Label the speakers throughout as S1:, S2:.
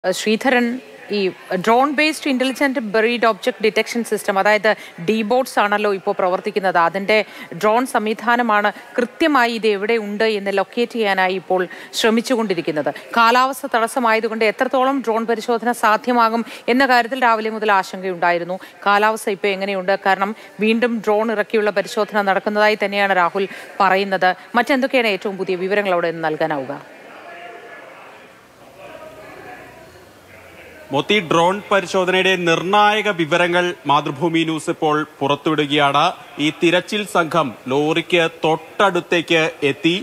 S1: ശ്രീധരൻ ഈ drone based intelligent buried object detection system, അതായത് ഡീബോട്ട്സ് ആണല്ലോ ഇപ്പോൾ പ്രവർത്തിക്കുന്നത്. അതിൻ്റെ ഡ്രോൺ സംവിധാനമാണ് കൃത്യമായി ഇത് എവിടെ ഉണ്ട് എന്ന് ലൊക്കേറ്റ് ചെയ്യാനായി ഇപ്പോൾ ശ്രമിച്ചുകൊണ്ടിരിക്കുന്നത്. കാലാവസ്ഥ തടസ്സമായതുകൊണ്ട് എത്രത്തോളം ഡ്രോൺ പരിശോധന സാധ്യമാകും എന്ന കാര്യത്തിൽ രാവിലെ മുതൽ ആശങ്കയുണ്ടായിരുന്നു. കാലാവസ്ഥ ഇപ്പോൾ എങ്ങനെയുണ്ട്? കാരണം വീണ്ടും ഡ്രോൺ ഇറക്കിയുള്ള പരിശോധന നടക്കുന്നതായി തന്നെയാണ് രാഹുൽ പറയുന്നത്. മറ്റെന്തൊക്കെയാണ് ഏറ്റവും പുതിയ വിവരങ്ങൾ അവിടെ നിന്ന് നൽകാനാവുക?
S2: മോത്തി, ഡ്രോൺ പരിശോധനയുടെ നിർണായക വിവരങ്ങൾ മാതൃഭൂമി ന്യൂസ് ഇപ്പോൾ പുറത്തുവിടുകയാണ്. ഈ തിരച്ചിൽ സംഘം ലോറിക്ക് തൊട്ടടുത്തേക്ക് എത്തി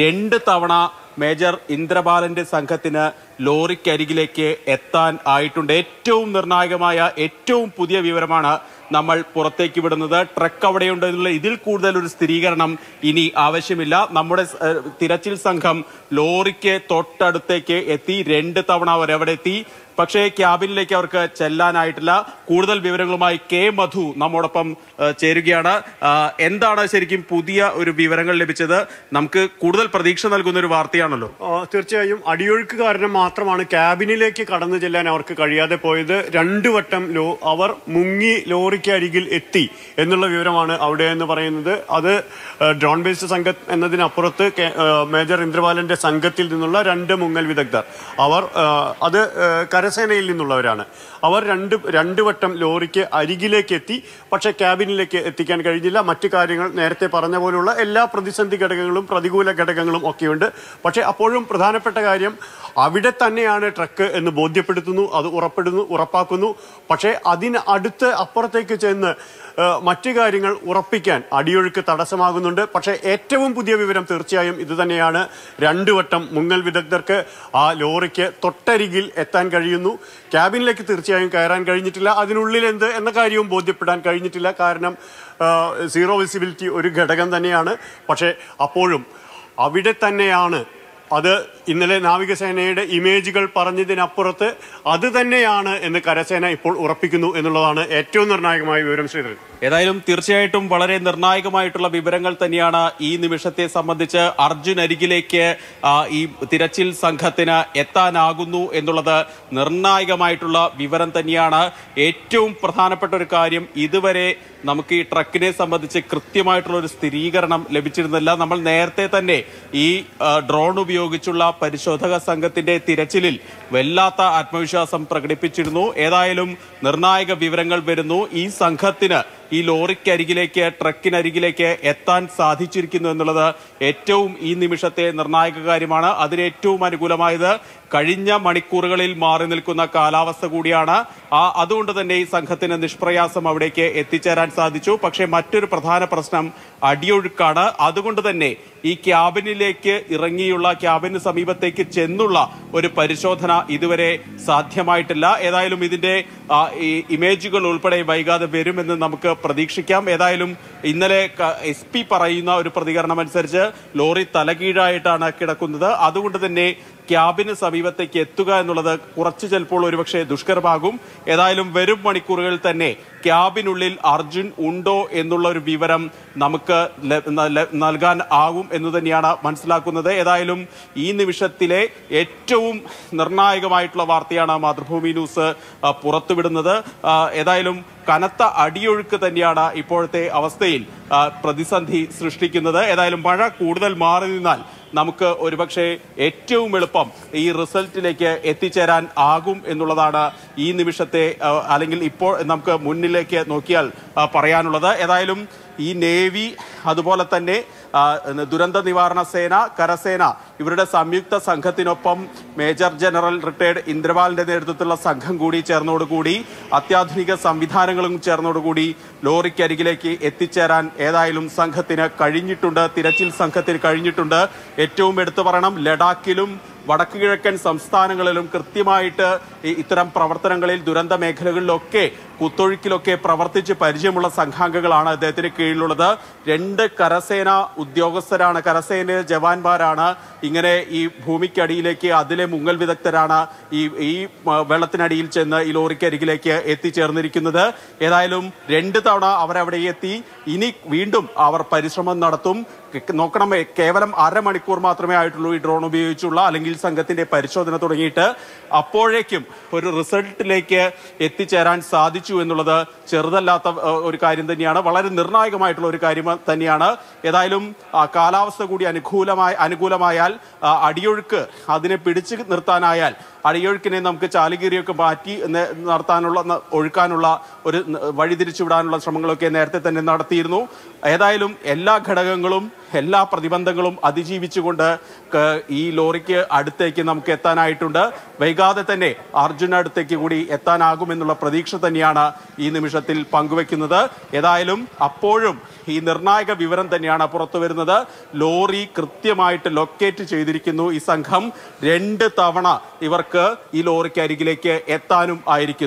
S2: 2 തവണ മേജർ ഇന്ദ്രബാലന്റെ സംഘത്തിന് ലോറിക്കരികിലേക്ക് എത്താൻ ആയിട്ടുണ്ട്. ഏറ്റവും നിർണായകമായ ഏറ്റവും പുതിയ വിവരമാണ് നമ്മൾ പുറത്തേക്ക് വിടുന്നത്. ട്രക്ക് അവിടെയുണ്ട് എന്നുള്ള ഇതിൽ കൂടുതൽ ഒരു സ്ഥിരീകരണം ഇനി ആവശ്യമില്ല. നമ്മുടെ തിരച്ചിൽ സംഘം ലോറിക്ക് തൊട്ടടുത്തേക്ക് എത്തി 2 തവണ അവർ അവിടെ എത്തി. പക്ഷേ ക്യാബിനിലേക്ക് അവർക്ക് ചെല്ലാനായിട്ടില്ല. കൂടുതൽ വിവരങ്ങളുമായി കെ മധു നമ്മോടൊപ്പം ചേരുകയാണ്. എന്താണ് ശരിക്കും പുതിയ ഒരു വിവരങ്ങൾ ലഭിച്ചത്? നമുക്ക് കൂടുതൽ പ്രതീക്ഷ നൽകുന്ന ഒരു വാർത്തയാണല്ലോ.
S3: തീർച്ചയായും അടിയൊഴുക്ക് കാരണം മാത്രമാണ് ക്യാബിനിലേക്ക് കടന്നു ചെല്ലാൻ അവർക്ക് കഴിയാതെ പോയത്. 2 വട്ടം അവർ മുങ്ങി ലോറിക്ക് അരികിൽ എത്തി എന്നുള്ള വിവരമാണ് അവിടെ എന്ന് പറയുന്നത്. അത് ഡ്രോൺ ബേസ്ഡ് സംഘം എന്നതിനപ്പുറത്ത് മേജർ ഇന്ദ്രബാലന്റെ സംഘത്തിൽ നിന്നുള്ള 2 മുങ്ങൽ വിദഗ്ധർ, അവർ അത് കരസേനയിൽ നിന്നുള്ളവരാണ്. അവർ 2 വട്ടം ലോറിക്ക് അരികിലേക്ക് എത്തി. പക്ഷേ ക്യാബിനിലേക്ക് എത്തിക്കാൻ കഴിഞ്ഞില്ല. മറ്റു കാര്യങ്ങൾ നേരത്തെ പറഞ്ഞ പോലുള്ള എല്ലാ പ്രതിസന്ധി ഘടകങ്ങളും പ്രതികൂല ഘടകങ്ങളും ഒക്കെയുണ്ട്. പക്ഷേ അപ്പോഴും പ്രധാനപ്പെട്ട കാര്യം അവിടെ തന്നെയാണ് ട്രക്ക് എന്ന് ബോധ്യപ്പെടുത്തുന്നു, അത് ഉറപ്പാക്കുന്നു. പക്ഷേ അതിന് അപ്പുറത്തേക്ക് ചെന്ന് മറ്റു കാര്യങ്ങൾ ഉറപ്പിക്കാൻ അടിയൊഴുക്ക് തടസ്സമാകുന്നുണ്ട്. പക്ഷേ ഏറ്റവും പുതിയ വിവരം തീർച്ചയായും ഇത് തന്നെയാണ്. 2 വട്ടം മുങ്ങൽ വിദഗ്ധർക്ക് ആ ലോറിക്ക് തൊട്ടരികിൽ എത്താൻ കഴിയുന്നു. ക്യാബിനിലേക്ക് തീർച്ചയായും കയറാൻ കഴിഞ്ഞിട്ടില്ല. അതിനുള്ളിൽ എന്ത് എന്ന കാര്യവും ബോധ്യപ്പെടാൻ കഴിഞ്ഞിട്ടില്ല. കാരണം സീറോ വിസിബിലിറ്റി ഒരു ഘടകം തന്നെയാണ്. പക്ഷേ അപ്പോഴും അവിടെ തന്നെയാണ്. അത് ഇന്നലെ നാവികസേനയുടെ ഇമേജുകൾ പറഞ്ഞതിനപ്പുറത്ത് അത് തന്നെയാണ് എന്ന് കരസേന ഇപ്പോൾ ഉറപ്പിക്കുന്നു എന്നുള്ളതാണ് ഏറ്റവും നിർണായകമായ വിവരം. ശ്രീധരൻ,
S2: ഏതായാലും തീർച്ചയായിട്ടും വളരെ നിർണായകമായിട്ടുള്ള വിവരങ്ങൾ തന്നെയാണ് ഈ നിമിഷത്തെ സംബന്ധിച്ച്. അർജുൻ അരികിലേക്ക് ഈ തിരച്ചിൽ സംഘത്തിന് എത്താനാകുന്നു എന്നുള്ളത് നിർണായകമായിട്ടുള്ള വിവരം തന്നെയാണ്. ഏറ്റവും പ്രധാനപ്പെട്ട ഒരു കാര്യം, ഇതുവരെ നമുക്ക് ഈ ട്രക്കിനെ സംബന്ധിച്ച് കൃത്യമായിട്ടുള്ള ഒരു സ്ഥിരീകരണം ലഭിച്ചിരുന്നില്ല. നമ്മൾ നേരത്തെ തന്നെ ഈ ഡ്രോൺ ഉപയോഗിച്ചുള്ള പരിശോധക സംഘത്തിന്റെ തിരച്ചിലിൽ വല്ലാത്ത ആത്മവിശ്വാസം പ്രകടിപ്പിച്ചിരുന്നു. ഏതായാലും നിർണായക വിവരങ്ങൾ വരുന്നു. ഈ സംഘത്തിന് ഈ ലോറിക്കരികിലേക്ക്, ട്രക്കിനരികിലേക്ക് എത്താൻ സാധിച്ചിരിക്കുന്നു എന്നുള്ളത് ഏറ്റവും ഈ നിമിഷത്തെ നിർണായക കാര്യമാണ്. അതിന് ഏറ്റവും അനുകൂലമായത് കഴിഞ്ഞ മണിക്കൂറുകളിൽ മാറി നിൽക്കുന്ന കാലാവസ്ഥ കൂടിയാണ്. അതുകൊണ്ട് തന്നെ ഈ സംഘത്തിന് നിഷ്പ്രയാസം അവിടേക്ക് എത്തിച്ചേരാൻ സാധിച്ചു. പക്ഷേ മറ്റൊരു പ്രധാന പ്രശ്നം അടിയൊഴുക്കാണ്. അതുകൊണ്ട് തന്നെ ഈ ക്യാബിനിലേക്ക് ഇറങ്ങിയുള്ള, ക്യാബിന് സമീപത്തേക്ക് ചെന്നുള്ള ഒരു പരിശോധന ഇതുവരെ സാധ്യമായിട്ടില്ല. ഏതായാലും ഇതിന്റെ ഇമേജുകൾ ഉൾപ്പെടെ വൈകാതെ വരുമെന്ന് നമുക്ക് പ്രതീക്ഷിക്കാം. ഏതായാലും ഇന്നലെ SP പറയുന്ന ഒരു പ്രതികരണം അനുസരിച്ച് ലോറി തലകീഴായിട്ടാണ് കിടക്കുന്നത്. അതുകൊണ്ട് തന്നെ ക്യാബിന് സമീപത്തേക്ക് എത്തുക എന്നുള്ളത് കുറച്ച് ചിലപ്പോൾ ഒരുപക്ഷെ ദുഷ്കരമാകും. ഏതായാലും വരും മണിക്കൂറുകളിൽ തന്നെ ക്യാബിനുള്ളിൽ അർജുൻ ഉണ്ടോ എന്നുള്ള ഒരു വിവരം നമുക്ക് നൽകാൻ ആകും എന്ന് തന്നെയാണ് മനസ്സിലാക്കുന്നത്. ഏതായാലും ഈ നിമിഷത്തിലെ ഏറ്റവും നിർണായകമായിട്ടുള്ള വാർത്തയാണ് മാതൃഭൂമി ന്യൂസ് പുറത്തുവിടുന്നത്. ഏതായാലും കനത്ത അടിയൊഴുക്ക് തന്നെയാണ് ഇപ്പോഴത്തെ അവസ്ഥയിൽ പ്രതിസന്ധി സൃഷ്ടിക്കുന്നത്. ഏതായാലും മഴ കൂടുതൽ മാറി നിന്നാൽ നമുക്ക് ഒരുപക്ഷെ ഏറ്റവും എളുപ്പം ഈ റിസൾട്ടിലേക്ക് എത്തിച്ചേരാൻ ആകും എന്നുള്ളതാണ് ഈ നിമിഷത്തെ, അല്ലെങ്കിൽ ഇപ്പോൾ നമുക്ക് മുന്നിലേക്ക് നോക്കിയാൽ പറയാനുള്ളത്. ഏതായാലും ഈ നേവി, അതുപോലെ തന്നെ ദുരന്ത നിവാരണ സേന, കരസേന ഇവരുടെ സംയുക്ത സംഘത്തിനൊപ്പം മേജർ ജനറൽ റിട്ടയർഡ് ഇന്ദ്രബാലിന്റെ നേതൃത്വത്തിലുള്ള സംഘം കൂടി ചേർന്നതോടുകൂടി, അത്യാധുനിക സംവിധാനങ്ങളും ചേർന്നതോടുകൂടി ലോറിക്കരികിലേക്ക് എത്തിച്ചേരാൻ ഏതായാലും സംഘത്തിന് കഴിഞ്ഞിട്ടുണ്ട്, തിരച്ചിൽ സംഘത്തിന് കഴിഞ്ഞിട്ടുണ്ട്. ഏറ്റവും എടുത്തു പറയണം, ലഡാക്കിലും വടക്കു കിഴക്കൻ സംസ്ഥാനങ്ങളിലും കൃത്യമായിട്ട് ഇത്തരം പ്രവർത്തനങ്ങളിൽ, ദുരന്ത മേഖലകളിലൊക്കെ കുത്തൊഴുക്കിലൊക്കെ പ്രവർത്തിച്ച് പരിചയമുള്ള സംഘാംഗങ്ങളാണ് അദ്ദേഹത്തിന് കീഴിലുള്ളത്. 2 കരസേന ഉദ്യോഗസ്ഥരാണ്, കരസേന ജവാന്മാരാണ് ഇങ്ങനെ ഈ ഭൂമിക്കടിയിലേക്ക്, അതിലെ മുങ്ങൽ വിദഗ്ധരാണ് ഈ വെള്ളത്തിനടിയിൽ ചെന്ന് ഈ ലോറിക്കരികിലേക്ക് എത്തിച്ചേർന്നിരിക്കുന്നത്. ഏതായാലും 2 തവണ അവരവിടെ എത്തി. ഇനി വീണ്ടും അവർ പരിശ്രമം നടത്തും. നോക്കണം, കേവലം അരമണിക്കൂർ മാത്രമേ ആയിട്ടുള്ളൂ ഈ ഡ്രോൺ ഉപയോഗിച്ചുള്ള അല്ലെങ്കിൽ സംഘത്തിന്റെ പരിശോധന തുടങ്ങിയിട്ട്. അപ്പോഴേക്കും ഒരു റിസൾട്ടിലേക്ക് എത്തിച്ചേരാൻ സാധിച്ചു എന്നുള്ളത് ചെറുതല്ലാത്ത ഒരു കാര്യം തന്നെയാണ്, വളരെ നിർണായകമായിട്ടുള്ള ഒരു കാര്യം തന്നെയാണ്. ഏതായാലും കാലാവസ്ഥ കൂടി അനുകൂലമായാൽ, അടിയൊഴുക്ക് അതിനെ പിടിച്ചു നിർത്താനായാൽ, അടിയൊഴുക്കിനെ നമുക്ക് ചാലുകീറിയൊക്കെ മാറ്റി ഒഴുക്കാനുള്ള ഒരു വഴിതിരിച്ചുവിടാനുള്ള ശ്രമങ്ങളൊക്കെ നേരത്തെ തന്നെ നടത്തിയിരുന്നു. ഏതായാലും എല്ലാ ഘടകങ്ങളും എല്ലാ പ്രതിബന്ധങ്ങളും അതിജീവിച്ചുകൊണ്ട് ഈ ലോറിക്ക് അടുത്തേക്ക് നമുക്ക് എത്താനായിട്ടുണ്ട്. വൈകാതെ തന്നെ അർജുന അടുത്തേക്ക് കൂടി എത്താനാകുമെന്നുള്ള പ്രതീക്ഷ തന്നെയാണ് ഈ നിമിഷത്തിൽ പങ്കുവെക്കുന്നത്. ഏതായാലും അപ്പോഴും ഈ നിർണായക വിവരം തന്നെയാണ് പുറത്തു വരുന്നത്. ലോറി കൃത്യമായിട്ട് ലൊക്കേറ്റ് ചെയ്തിരിക്കുന്നു ഈ സംഘം. 2 തവണ ഇവർക്ക് ഈ ലോറിക്ക് അരികിലേക്ക് എത്താനും ആയിരിക്കുന്നു.